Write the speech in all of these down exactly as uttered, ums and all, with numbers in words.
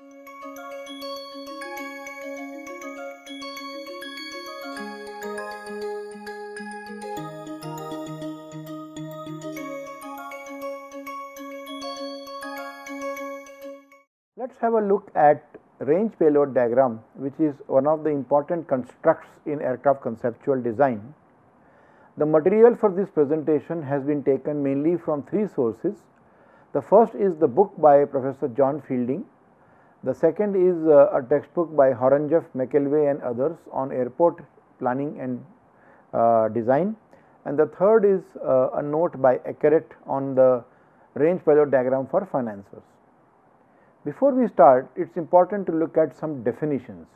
Let us have a look at range payload diagram, which is one of the important constructs in aircraft conceptual design. The material for this presentation has been taken mainly from three sources. The first is the book by Professor John Fielding. The second is uh, a textbook by Horonjeff, McElway and others on airport planning and uh, design. And the third is uh, a note by Eckert on the range payload diagram for financiers. Before we start, it is important to look at some definitions.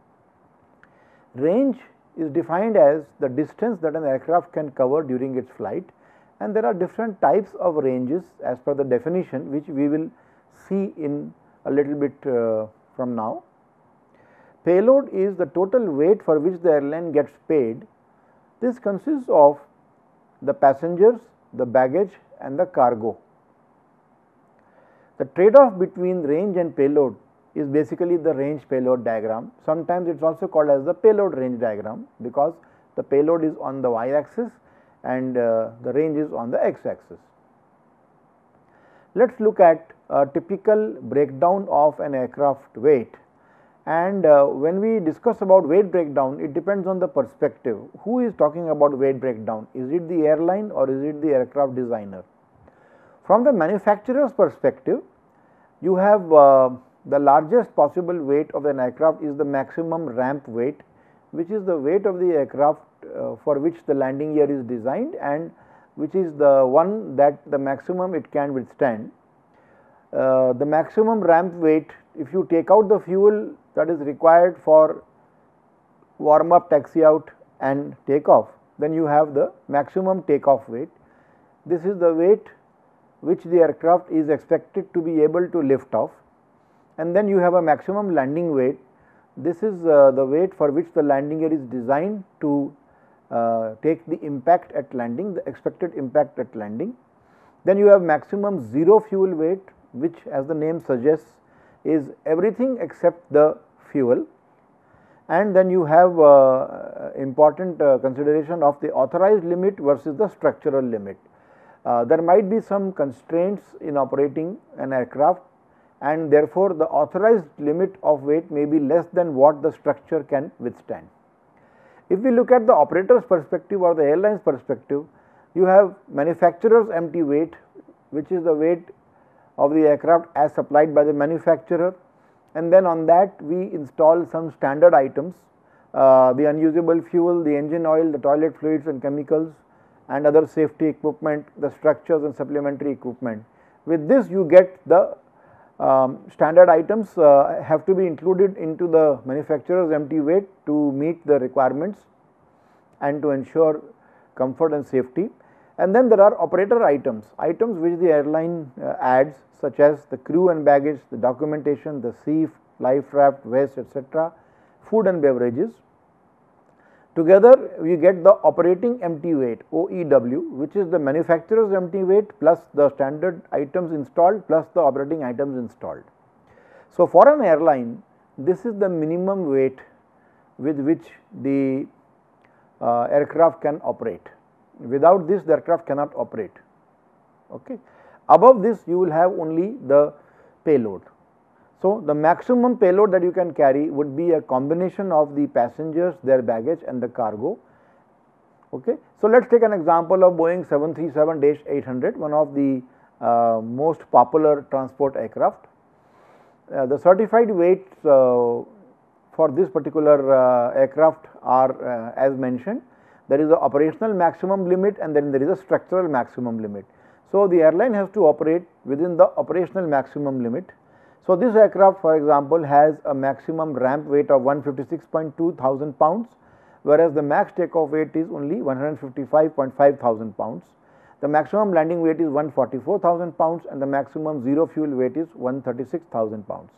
Range is defined as the distance that an aircraft can cover during its flight, and there are different types of ranges as per the definition, which we will see in a little bit uh, from now. Payload is the total weight for which the airline gets paid. This consists of the passengers, the baggage and the cargo. The trade-off between range and payload is basically the range payload diagram. Sometimes it is also called as the payload range diagram, because the payload is on the y axis and uh, the range is on the x axis. Let us look at a typical breakdown of an aircraft weight, and uh, when we discuss about weight breakdown, it depends on the perspective. Who is talking about weight breakdown? Is it the airline or is it the aircraft designer? From the manufacturer's perspective, you have uh, the largest possible weight of an aircraft is the maximum ramp weight, which is the weight of the aircraft uh, for which the landing gear is designed and which is the one that the maximum it can withstand. Uh, the maximum ramp weight, if you take out the fuel that is required for warm up, taxi out and take off, then you have the maximum takeoff weight. This is the weight which the aircraft is expected to be able to lift off, and then you have a maximum landing weight. This is uh, the weight for which the landing gear is designed to uh, take the impact at landing, the expected impact at landing. Then you have maximum zero fuel weight, which as the name suggests is everything except the fuel. And then you have uh, important uh, consideration of the authorized limit versus the structural limit. Uh, there might be some constraints in operating an aircraft, and therefore, the authorized limit of weight may be less than what the structure can withstand. If we look at the operator's perspective or the airline's perspective, you have manufacturer's empty weight, which is the weight of the aircraft as supplied by the manufacturer, and then on that we install some standard items, uh, the unusable fuel, the engine oil, the toilet fluids and chemicals, and other safety equipment, the structures and supplementary equipment. With this you get the um, standard items uh, have to be included into the manufacturer's empty weight to meet the requirements and to ensure comfort and safety. And then there are operator items, items which the airline uh, adds, such as the crew and baggage, the documentation, the seat, life raft, vest, et cetera, food and beverages. Together we get the operating empty weight O E W, which is the manufacturer's empty weight plus the standard items installed plus the operating items installed. So, for an airline, this is the minimum weight with which the uh, aircraft can operate. Without this, the aircraft cannot operate. Okay. Above this, you will have only the payload. So, the maximum payload that you can carry would be a combination of the passengers, their baggage and the cargo. Okay. So, let us take an example of Boeing seven thirty-seven dash eight hundred, one of the uh, most popular transport aircraft. Uh, the certified weights uh, for this particular uh, aircraft are uh, as mentioned. There is a operational maximum limit and then there is a structural maximum limit. So, the airline has to operate within the operational maximum limit. So, this aircraft, for example, has a maximum ramp weight of one hundred fifty-six point two thousand pounds, whereas the max takeoff weight is only one hundred fifty-five point five thousand pounds. The maximum landing weight is one hundred forty-four thousand pounds and the maximum zero fuel weight is one hundred thirty-six thousand pounds.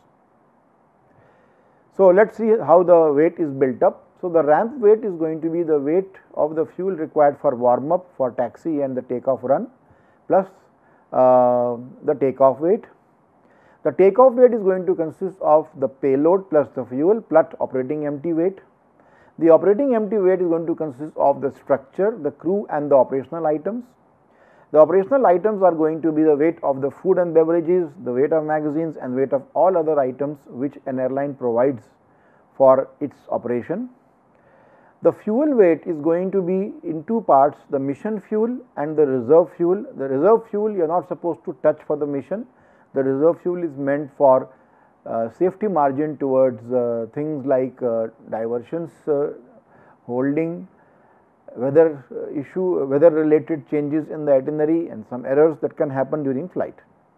So, let us see how the weight is built up. So, the ramp weight is going to be the weight of the fuel required for warm up, for taxi and the takeoff run, plus uh, the takeoff weight. The takeoff weight is going to consist of the payload plus the fuel plus operating empty weight. The operating empty weight is going to consist of the structure, the crew and the operational items. The operational items are going to be the weight of the food and beverages, the weight of magazines and weight of all other items which an airline provides for its operation. The fuel weight is going to be in two parts, the mission fuel and the reserve fuel. The reserve fuel you are not supposed to touch for the mission. The reserve fuel is meant for uh, safety margin towards uh, things like uh, diversions, uh, holding, weather uh, issue, weather related changes in the itinerary and some errors that can happen during flight.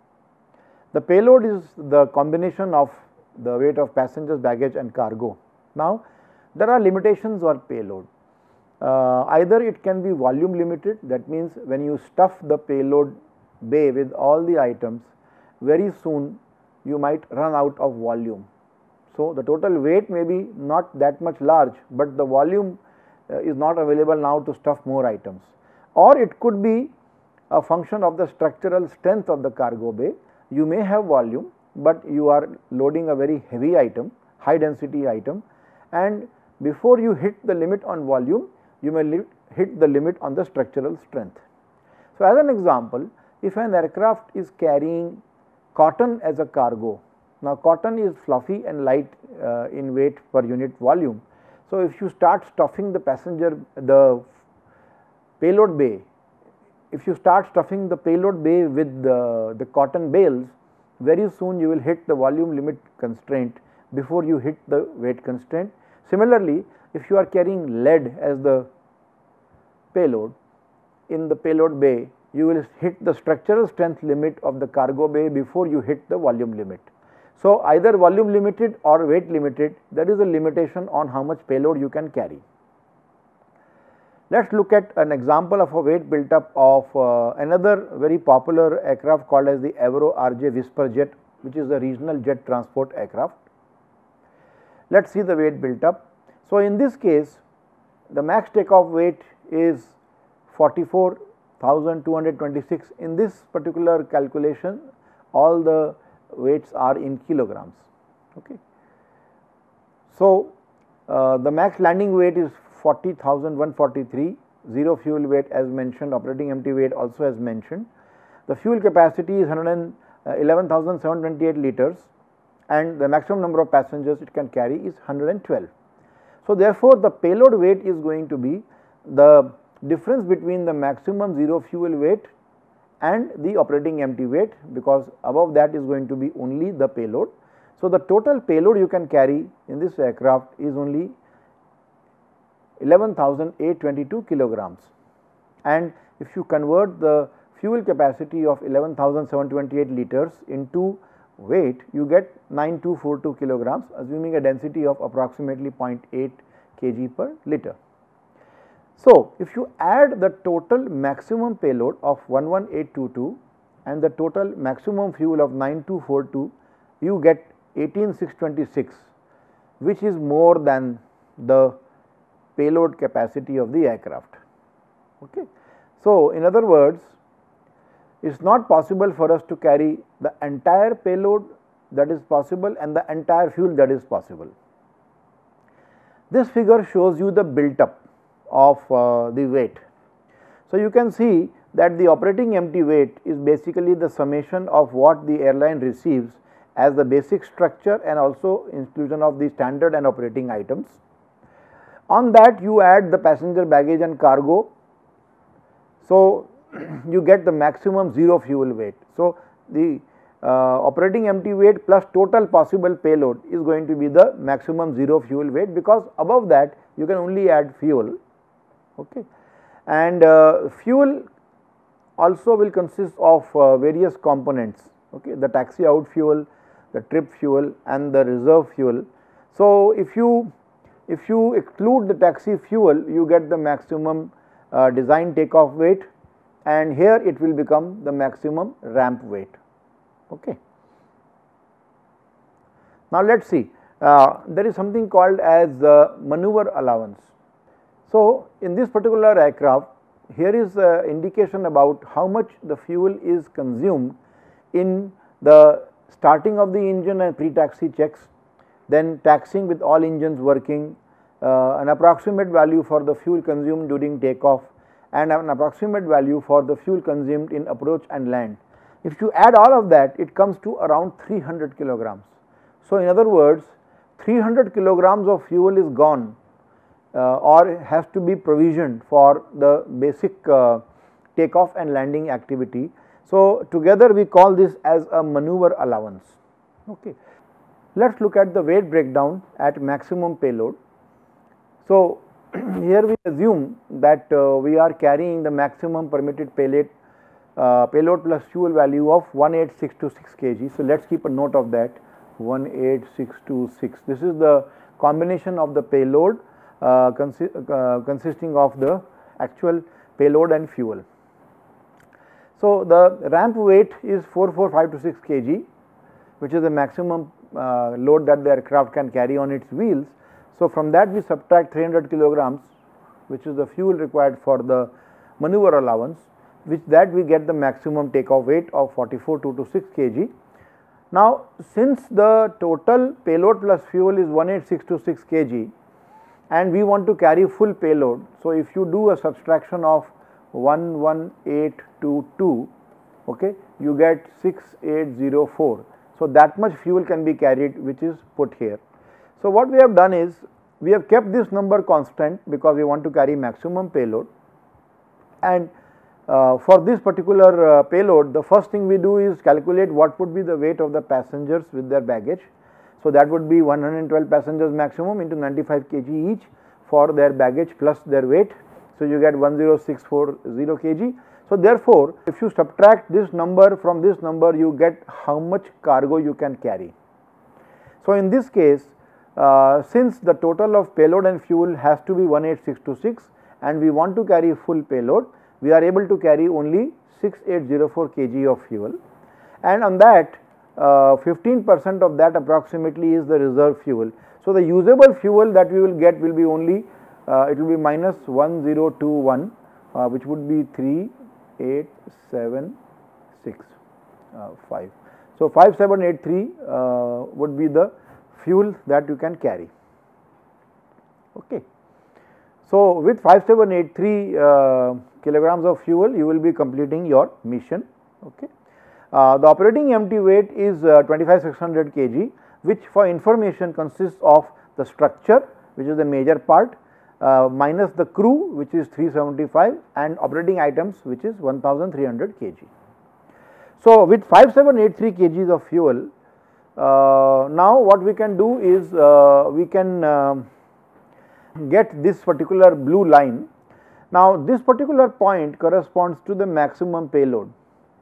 The payload is the combination of the weight of passengers, baggage and cargo. Now, there are limitations on payload. Uh, either it can be volume limited, that means when you stuff the payload bay with all the items, very soon you might run out of volume. So, the total weight may be not that much large, but the volume uh, is not available now to stuff more items. Or it could be a function of the structural strength of the cargo bay. You may have volume, but you are loading a very heavy item, high density item, and before you hit the limit on volume, you may li hit the limit on the structural strength. So, as an example, if an aircraft is carrying cotton as a cargo, now cotton is fluffy and light uh, in weight per unit volume. So, if you start stuffing the passenger, the payload bay, if you start stuffing the payload bay with the, the cotton bales, very soon you will hit the volume limit constraint before you hit the weight constraint. Similarly, if you are carrying lead as the payload in the payload bay, you will hit the structural strength limit of the cargo bay before you hit the volume limit. So, either volume limited or weight limited, there is a limitation on how much payload you can carry. Let us look at an example of a weight built up of uh, another very popular aircraft called as the Avro R J Whisper Jet, which is a regional jet transport aircraft. Let us see the weight built up. So, in this case, the max takeoff weight is forty-four thousand two hundred twenty-six. In this particular calculation, all the weights are in kilograms. Okay. So, uh, the max landing weight is forty thousand one hundred forty-three, zero fuel weight as mentioned, operating empty weight also as mentioned. The fuel capacity is eleven thousand seven hundred twenty-eight liters and the maximum number of passengers it can carry is one hundred twelve. So, therefore, the payload weight is going to be the difference between the maximum zero fuel weight and the operating empty weight, because above that is going to be only the payload. So, the total payload you can carry in this aircraft is only eleven thousand eight hundred twenty-two kilograms, and if you convert the fuel capacity of eleven thousand seven hundred twenty-eight liters into weight, you get nine thousand two hundred forty-two kilograms, assuming a density of approximately zero point eight kilograms per liter. So, if you add the total maximum payload of one one eight two two and the total maximum fuel of nine thousand two hundred forty-two, you get eighteen thousand six hundred twenty-six, which is more than the payload capacity of the aircraft. Okay. So, in other words, it is not possible for us to carry the entire payload that is possible and the entire fuel that is possible. This figure shows you the built up of uh, the weight. So, you can see that the operating empty weight is basically the summation of what the airline receives as the basic structure and also inclusion of the standard and operating items. On that you add the passenger baggage and cargo. So, you get the maximum zero fuel weight. So, the uh, operating empty weight plus total possible payload is going to be the maximum zero fuel weight, because above that you can only add fuel. Okay. And uh, fuel also will consist of uh, various components, okay, the taxi out fuel, the trip fuel and the reserve fuel. So, if you if you exclude the taxi fuel, you get the maximum uh, design takeoff weight, and here it will become the maximum ramp weight. Okay. Now, let us see, uh, there is something called as uh, maneuver allowance. So, in this particular aircraft, here is uh, indication about how much the fuel is consumed in the starting of the engine and pre-taxi checks, then taxing with all engines working, uh, an approximate value for the fuel consumed during takeoff, and an approximate value for the fuel consumed in approach and land. If you add all of that, it comes to around three hundred kilograms. So, in other words, three hundred kilograms of fuel is gone uh, or has to be provisioned for the basic uh, takeoff and landing activity. So, together we call this as a maneuver allowance. Okay. Let us look at the weight breakdown at maximum payload. So, here we assume that uh, we are carrying the maximum permitted payload, uh, payload plus fuel value of one eight six two six kilograms. So, let us keep a note of that, one eight six two six. This is the combination of the payload uh, consi uh, consisting of the actual payload and fuel. So, the ramp weight is four four five two six kilograms, which is the maximum uh, load that the aircraft can carry on its wheels. So, from that we subtract three hundred kilograms, which is the fuel required for the maneuver allowance, which that we get the maximum takeoff weight of forty-four two two six kilograms. Now, since the total payload plus fuel is one eight six two six kilograms and we want to carry full payload. So, if you do a subtraction of one one eight two two, okay, you get six eight zero four. So, that much fuel can be carried, which is put here. So, what we have done is we have kept this number constant because we want to carry maximum payload, and uh, for this particular uh, payload, the first thing we do is calculate what would be the weight of the passengers with their baggage. So, that would be one hundred twelve passengers maximum into ninety-five kilograms each for their baggage plus their weight. So, you get one zero six four zero kilograms. So, therefore, if you subtract this number from this number, you get how much cargo you can carry. So, in this case, uh, since the total of payload and fuel has to be one eight six two six and we want to carry full payload, we are able to carry only six eight zero four kilograms of fuel, and on that fifteen percent uh, of that approximately is the reserve fuel. So, the usable fuel that we will get will be only uh, it will be minus one zero two one, uh, which would be three eight seven six five. So, five seven eight three uh, would be the fuel that you can carry. Okay. So, with five seven eight three uh, kilograms of fuel, you will be completing your mission. Okay. Uh, the operating empty weight is uh, twenty-five six hundred kilograms, which for information consists of the structure, which is the major part, uh, minus the crew, which is three seventy-five, and operating items, which is one thousand three hundred kilograms. So, with five seven eight three kilograms of fuel, uh, now what we can do is uh, we can uh, get this particular blue line. Now, this particular point corresponds to the maximum payload.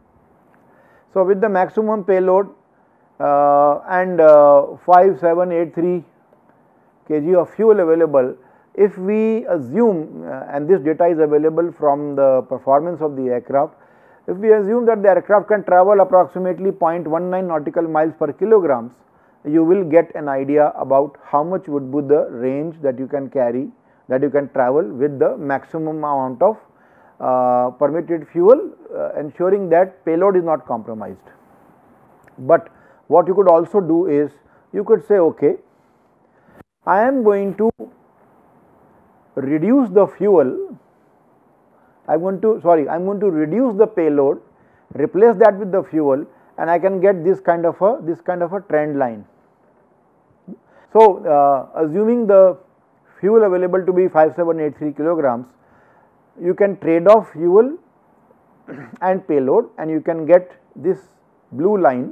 So, with the maximum payload uh, and uh, five seven eight three kilograms of fuel available, if we assume uh, and this data is available from the performance of the aircraft, if we assume that the aircraft can travel approximately zero point one nine nautical miles per kilograms, you will get an idea about how much would be the range that you can carry, that you can travel with the maximum amount of uh, permitted fuel, uh, ensuring that payload is not compromised. But what you could also do is, you could say, okay, I am going to reduce the fuel, I am going to sorry I am going to reduce the payload, replace that with the fuel, and I can get this kind of a this kind of a trend line. So, uh, assuming the fuel available to be five seven eight three kilograms, you can trade off fuel and payload and you can get this blue line,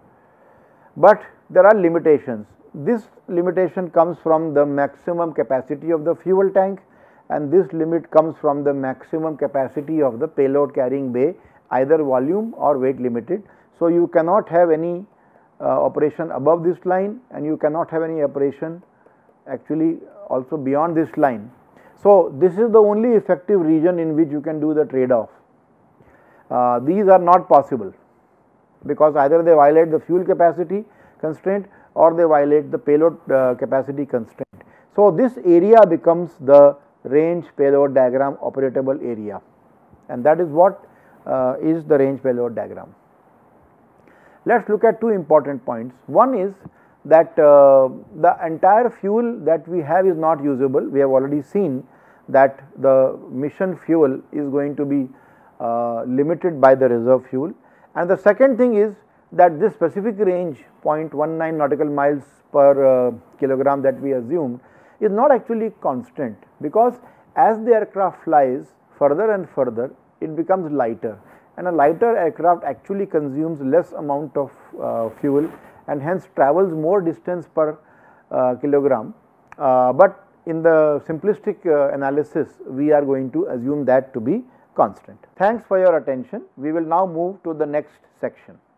but there are limitations. This limitation comes from the maximum capacity of the fuel tank, and this limit comes from the maximum capacity of the payload carrying bay, either volume or weight limited. So, you cannot have any uh, operation above this line, and you cannot have any operation actually also beyond this line. So, this is the only effective region in which you can do the trade off. Uh, these are not possible because either they violate the fuel capacity constraint or they violate the payload uh, capacity constraint. So, this area becomes the range payload diagram operatable area, and that is what uh, is the range payload diagram. Let us look at two important points. One is that uh, the entire fuel that we have is not usable. We have already seen that the mission fuel is going to be uh, limited by the reserve fuel. And the second thing is that this specific range zero point one nine nautical miles per uh, kilogram that we assumed is not actually constant, because as the aircraft flies further and further, it becomes lighter, and a lighter aircraft actually consumes less amount of uh, fuel and hence travels more distance per uh, kilogram. Uh, but in the simplistic uh, analysis, we are going to assume that to be constant. Thanks for your attention. We will now move to the next section.